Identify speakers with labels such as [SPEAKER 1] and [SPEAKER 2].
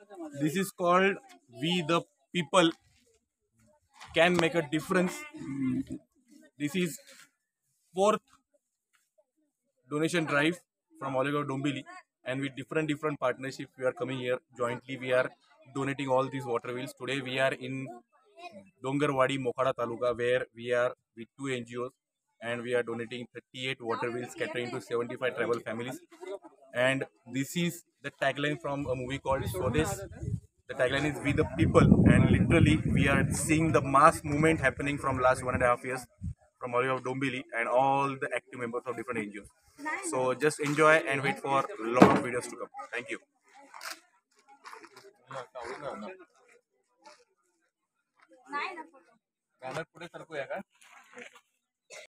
[SPEAKER 1] This is called We the People Can Make a Difference. This is fourth donation drive from Oliver Dombili, and with different partnerships we are coming here jointly. We are donating all these water wheels. Today we are in Dongarwadi, Mokhada Taluka, where we are with two NGOs, and we are donating 38 water wheels catering to 75 tribal families. And this is the tagline from a movie called Swades. The tagline is "We the People," and literally we are seeing the mass movement happening from last 1.5 years from all of Dombili and all the active members of different NGOs. So just enjoy and wait for a lot of videos to come. Thank you. Banner पुढे सरकूया का